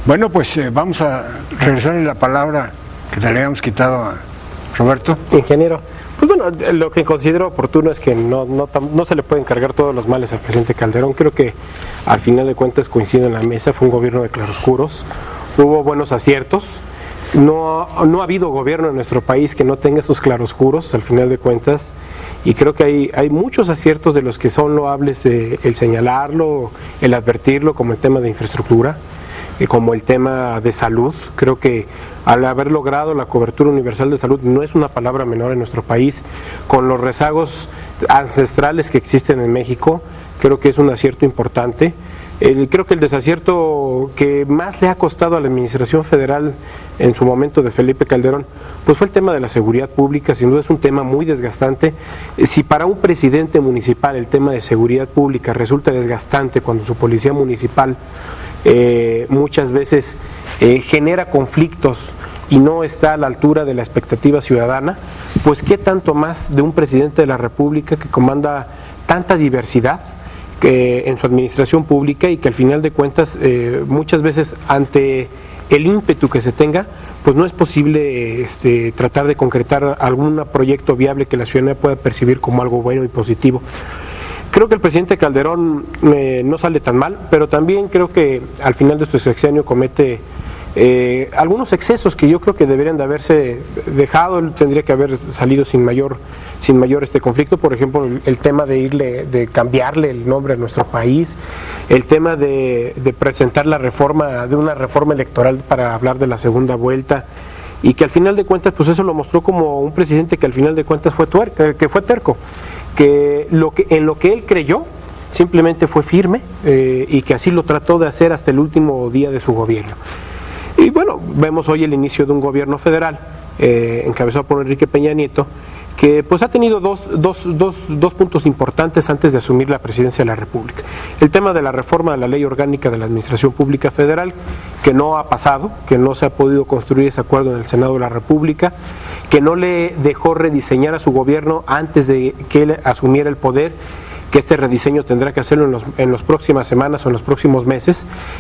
Bueno, pues vamos a regresarle la palabra que te le habíamos quitado a Roberto. Ingeniero, pues bueno, lo que considero oportuno es que no se le pueden cargar todos los males al presidente Calderón. Creo que al final de cuentas coincide en la mesa, fue un gobierno de claroscuros, hubo buenos aciertos, no ha habido gobierno en nuestro país que no tenga esos claroscuros al final de cuentas, y creo que hay muchos aciertos de los que son loables, el señalarlo, el advertirlo, como el tema de infraestructura, como el tema de salud. Creo que al haber logrado la cobertura universal de salud no es una palabra menor en nuestro país, con los rezagos ancestrales que existen en México, creo que es un acierto importante. Creo que el desacierto que más le ha costado a la administración federal en su momento de Felipe Calderón, pues fue el tema de la seguridad pública. Sin duda es un tema muy desgastante. Si para un presidente municipal el tema de seguridad pública resulta desgastante cuando su policía municipal muchas veces genera conflictos y no está a la altura de la expectativa ciudadana, pues qué tanto más de un presidente de la República que comanda tanta diversidad en su administración pública, y que al final de cuentas muchas veces ante el ímpetu que se tenga, pues no es posible tratar de concretar algún proyecto viable que la ciudadanía pueda percibir como algo bueno y positivo. Creo que el presidente Calderón no sale tan mal, pero también creo que al final de su sexenio comete algunos excesos que yo creo que deberían de haberse dejado. Él tendría que haber salido sin mayor conflicto. Por ejemplo, el tema de cambiarle el nombre a nuestro país, el tema de presentar una reforma electoral para hablar de la segunda vuelta, y que al final de cuentas, pues eso lo mostró como un presidente que al final de cuentas fue terco, que en lo que él creyó simplemente fue firme, y que así lo trató de hacer hasta el último día de su gobierno. Y bueno, vemos hoy el inicio de un gobierno federal encabezado por Enrique Peña Nieto, que pues ha tenido dos puntos importantes antes de asumir la presidencia de la República. El tema de la reforma de la Ley Orgánica de la Administración Pública Federal, que no ha pasado, que no se ha podido construir ese acuerdo en el Senado de la República, que no le dejó rediseñar a su gobierno antes de que él asumiera el poder, que este rediseño tendrá que hacerlo en las próximas semanas o en los próximos meses,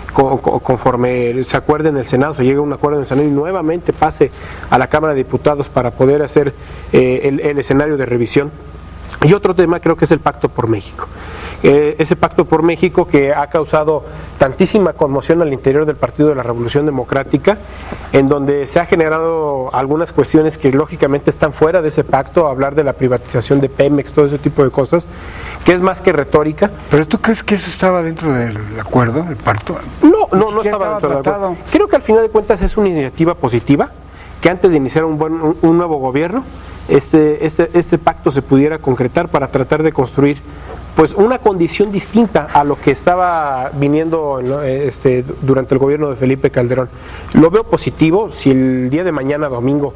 conforme se acuerde en el Senado, se llegue a un acuerdo en el Senado y nuevamente pase a la Cámara de Diputados para poder hacer el escenario de revisión. Y otro tema creo que es el Pacto por México. Ese Pacto por México que ha causado tantísima conmoción al interior del Partido de la Revolución Democrática, en donde se ha generado algunas cuestiones que lógicamente están fuera de ese pacto, hablar de la privatización de Pemex, todo ese tipo de cosas, que es más que retórica. ¿Pero tú crees que eso estaba dentro del acuerdo, el pacto? No estaba dentro del acuerdo. Creo que al final de cuentas es una iniciativa positiva, que antes de iniciar un nuevo gobierno, este pacto se pudiera concretar para tratar de construir pues una condición distinta a lo que estaba viniendo durante el gobierno de Felipe Calderón. Lo veo positivo. Si el día de mañana, domingo,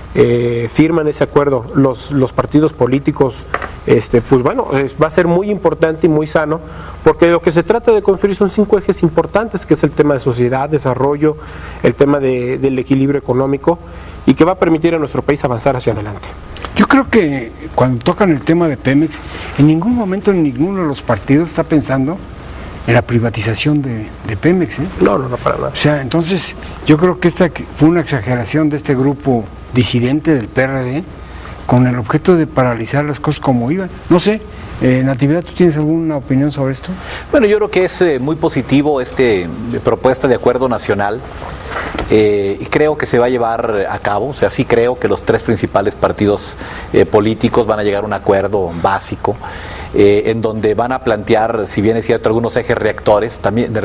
firman ese acuerdo los partidos políticos, pues bueno, va a ser muy importante y muy sano, porque lo que se trata de construir son 5 ejes importantes, que es el tema de sociedad, desarrollo, el tema del equilibrio económico, y que va a permitir a nuestro país avanzar hacia adelante. Yo creo que cuando tocan el tema de Pemex, en ningún momento ninguno de los partidos está pensando en la privatización de Pemex. No, para nada. O sea, entonces yo creo que esta fue una exageración de este grupo disidente del PRD con el objeto de paralizar las cosas como iban. No sé, Natividad, ¿tú tienes alguna opinión sobre esto? Bueno, yo creo que es muy positivo propuesta de acuerdo nacional. Y creo que se va a llevar a cabo. O sea, sí creo que los 3 principales partidos políticos van a llegar a un acuerdo básico, en donde van a plantear, si bien es cierto, algunos ejes rectores,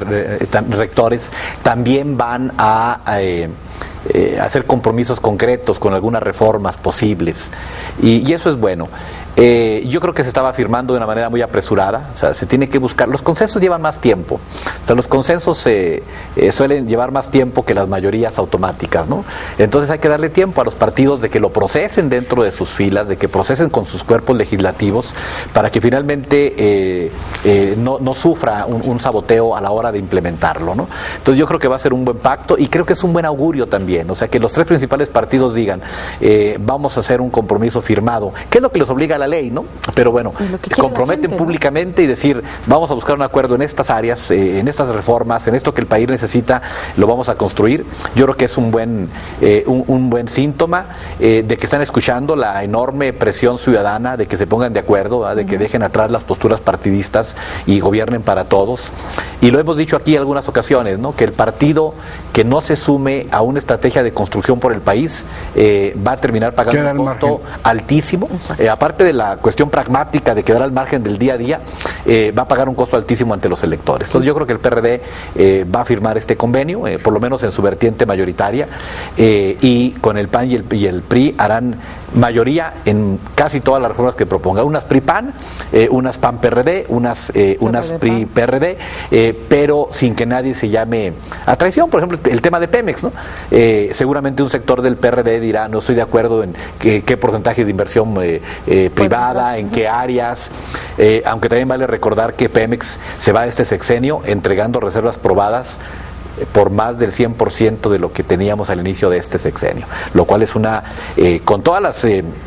también van a hacer compromisos concretos con algunas reformas posibles, y eso es bueno. Yo creo que se estaba firmando de una manera muy apresurada. O sea, se tiene que buscar, los consensos llevan más tiempo. O sea, los consensos suelen llevar más tiempo que las mayorías automáticas, ¿no? Entonces hay que darle tiempo a los partidos de que lo procesen dentro de sus filas, de que procesen con sus cuerpos legislativos, para que finalmente no sufra un saboteo a la hora de implementarlo, ¿no? Entonces yo creo que va a ser un buen pacto, y creo que es un buen augurio también. O sea, que los 3 principales partidos digan, vamos a hacer un compromiso firmado. ¿Qué es lo que les obliga a la ley, ¿no? Pero bueno, comprometen públicamente y decir, vamos a buscar un acuerdo en estas áreas, en estas reformas, en esto que el país necesita, lo vamos a construir. Yo creo que es un buen síntoma de que están escuchando la enorme presión ciudadana de que se pongan de acuerdo, ¿verdad? De que dejen atrás las posturas partidistas y gobiernen para todos. Y lo hemos dicho aquí en algunas ocasiones, ¿no? Que el partido que no se sume a una estrategia de construcción por el país va a terminar pagando un costo altísimo. Aparte de la cuestión pragmática de quedar al margen del día a día, va a pagar un costo altísimo ante los electores. Entonces yo creo que el PRD va a firmar este convenio, por lo menos en su vertiente mayoritaria, y con el PAN y el PRI harán mayoría en casi todas las reformas que proponga, unas PRI-PAN, unas PAN-PRD, unas PRI-PRD, pero sin que nadie se llame a traición. Por ejemplo, el tema de Pemex, ¿no? Seguramente un sector del PRD dirá, no estoy de acuerdo en qué porcentaje de inversión privada, en qué áreas, aunque también vale recordar que Pemex se va a este sexenio entregando reservas probadas por más del 100% de lo que teníamos al inicio de este sexenio, lo cual es con todas las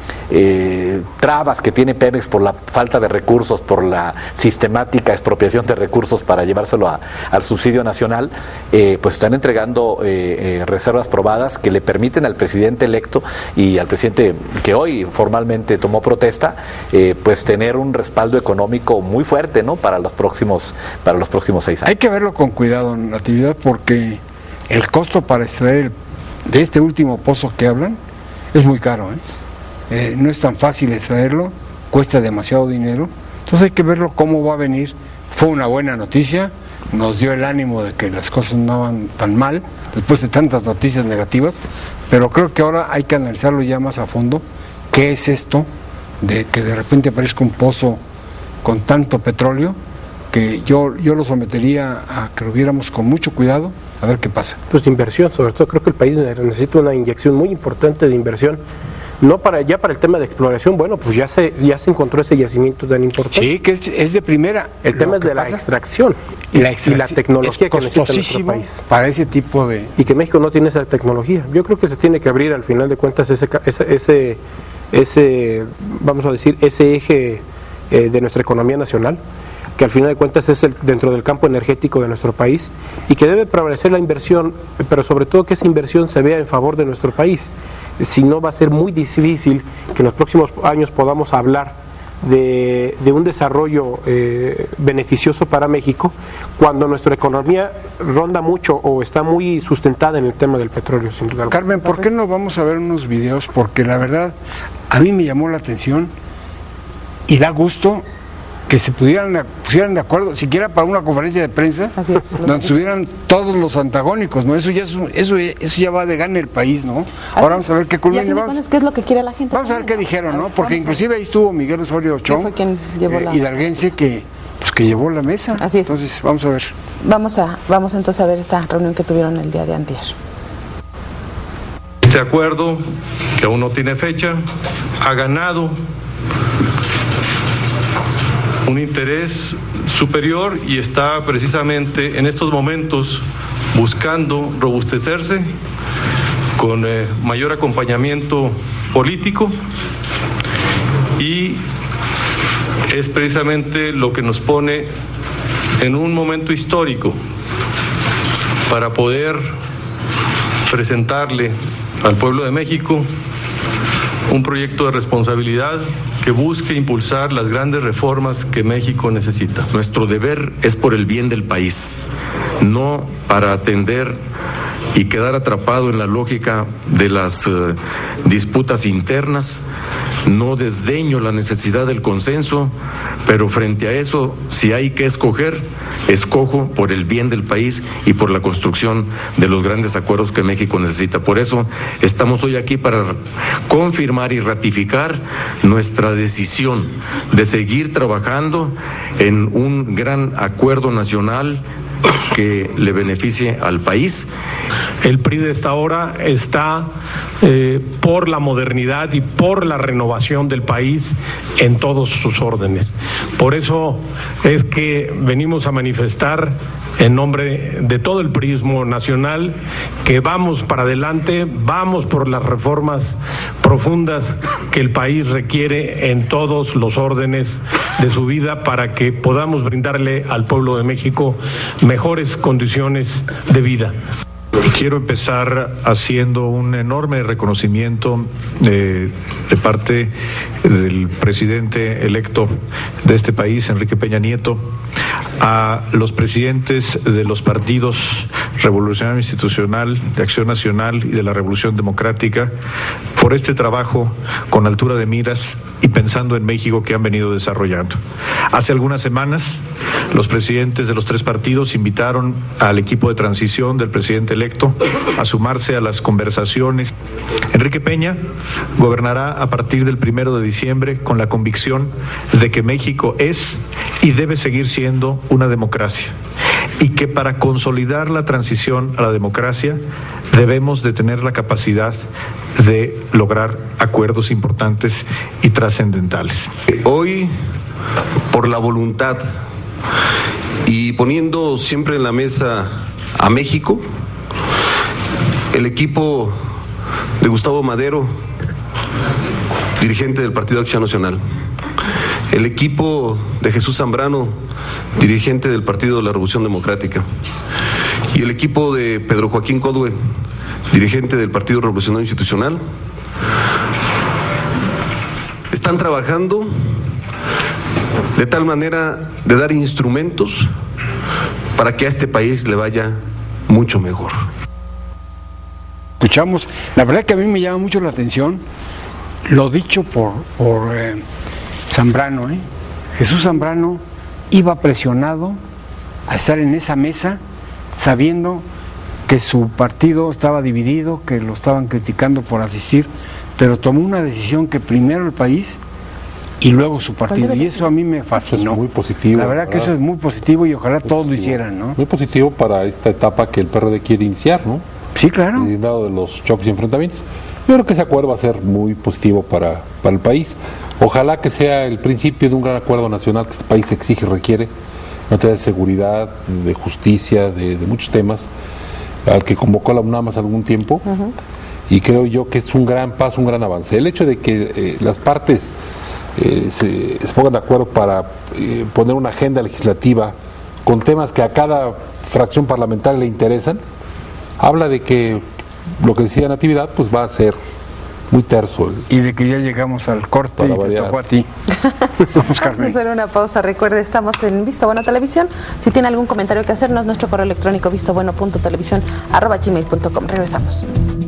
trabas que tiene Pemex por la falta de recursos, por la sistemática expropiación de recursos para llevárselo al subsidio nacional, pues están entregando reservas probadas que le permiten al presidente electo y al presidente que hoy formalmente tomó protesta, pues tener un respaldo económico muy fuerte, ¿no? para los próximos 6 años. Hay que verlo con cuidado, Natividad, porque el costo para extraer de este último pozo que hablan es muy caro, no es tan fácil extraerlo, cuesta demasiado dinero, entonces hay que verlo cómo va a venir. Fue una buena noticia, nos dio el ánimo de que las cosas no van tan mal después de tantas noticias negativas, pero creo que ahora hay que analizarlo ya más a fondo. ¿Qué es esto de que de repente aparezca un pozo con tanto petróleo? Que yo lo sometería a que lo viéramos con mucho cuidado, a ver qué pasa. Pues de inversión, sobre todo creo que el país necesita una inyección muy importante de inversión, no para el tema de exploración. Bueno, pues ya se encontró ese yacimiento tan importante. Sí, que es de primera. El tema es de la extracción y la tecnología que necesita nuestro país para ese tipo de... Y que México no tiene esa tecnología. Yo creo que se tiene que abrir al final de cuentas ese vamos a decir, ese eje de nuestra economía nacional, que al final de cuentas es dentro del campo energético de nuestro país, y que debe prevalecer la inversión, pero sobre todo que esa inversión se vea en favor de nuestro país. Si no, va a ser muy difícil que en los próximos años podamos hablar de un desarrollo beneficioso para México, cuando nuestra economía ronda mucho o está muy sustentada en el tema del petróleo, sin duda. Carmen, ¿por qué no vamos a ver unos videos? Porque la verdad, a mí me llamó la atención y da gusto que se pusieran de acuerdo, siquiera para una conferencia de prensa, donde estuvieran todos los antagónicos, ¿no? Eso ya va de gane el país, ¿no? Ahora vamos a ver qué culmina. ¿Qué es lo que quiere la gente? Vamos a ver qué dijeron, ¿no? Porque inclusive ahí estuvo Miguel Osorio Chong, hidalguense, que llevó la mesa. Así es. Entonces, vamos a ver. Vamos entonces a ver esta reunión que tuvieron el día de antier. Este acuerdo, que aún no tiene fecha, ha ganado un interés superior y está precisamente en estos momentos buscando robustecerse con mayor acompañamiento político, y es precisamente lo que nos pone en un momento histórico para poder presentarle al pueblo de México un proyecto de responsabilidad que busque impulsar las grandes reformas que México necesita. Nuestro deber es por el bien del país, no para atender y quedar atrapado en la lógica de las disputas internas. No desdeño la necesidad del consenso, pero frente a eso, si hay que escoger, escojo por el bien del país y por la construcción de los grandes acuerdos que México necesita. Por eso estamos hoy aquí para confirmar y ratificar nuestra decisión de seguir trabajando en un gran acuerdo nacional que le beneficie al país. El PRI de esta hora está por la modernidad y por la renovación del país en todos sus órdenes. Por eso es que venimos a manifestar en nombre de todo el priismo nacional que vamos para adelante, vamos por las reformas profundas que el país requiere en todos los órdenes de su vida para que podamos brindarle al pueblo de México mejores condiciones de vida. Quiero empezar haciendo un enorme reconocimiento de parte del presidente electo de este país, Enrique Peña Nieto, a los presidentes de los partidos Revolucionario Institucional, de Acción Nacional y de la Revolución Democrática por este trabajo con altura de miras y pensando en México que han venido desarrollando. Hace algunas semanas, los presidentes de los tres partidos invitaron al equipo de transición del presidente electo a sumarse a las conversaciones. Enrique Peña gobernará a partir del 1 de diciembre con la convicción de que México es y debe seguir siendo una democracia y que para consolidar la transición a la democracia debemos de tener la capacidad de lograr acuerdos importantes y trascendentales. Hoy, por la voluntad y poniendo siempre en la mesa a México, el equipo de Gustavo Madero, dirigente del Partido Acción Nacional, el equipo de Jesús Zambrano, dirigente del Partido de la Revolución Democrática, y el equipo de Pedro Joaquín Codwell, dirigente del Partido Revolucionario Institucional, están trabajando de tal manera de dar instrumentos para que a este país le vaya mucho mejor. Escuchamos, la verdad que a mí me llama mucho la atención lo dicho por Zambrano. Jesús Zambrano iba presionado a estar en esa mesa sabiendo que su partido estaba dividido, que lo estaban criticando por asistir, pero tomó una decisión que primero el país y luego su partido, y eso a mí me fascinó. Eso es muy positivo. La verdad que eso es muy positivo y ojalá todos lo hicieran, ¿no? Muy positivo para esta etapa que el PRD quiere iniciar, ¿no? Sí, claro. Y dado de los choques y enfrentamientos. Yo creo que ese acuerdo va a ser muy positivo para el país. Ojalá que sea el principio de un gran acuerdo nacional que este país exige y requiere, en materia de seguridad, de justicia, de muchos temas, al que convocó la UNAM hace algún tiempo. Y creo yo que es un gran paso, un gran avance. El hecho de que las partes se pongan de acuerdo para poner una agenda legislativa con temas que a cada fracción parlamentaria le interesan, habla de que lo que decía Natividad pues va a ser muy terso. Y de que ya llegamos al corte y te tocó a ti. Vamos, Carmen. Vamos a hacer una pausa. Recuerde, estamos en Visto Bueno Televisión. Si tiene algún comentario que hacernos, nuestro correo electrónico vistobueno.televisión@gmail.com. Regresamos.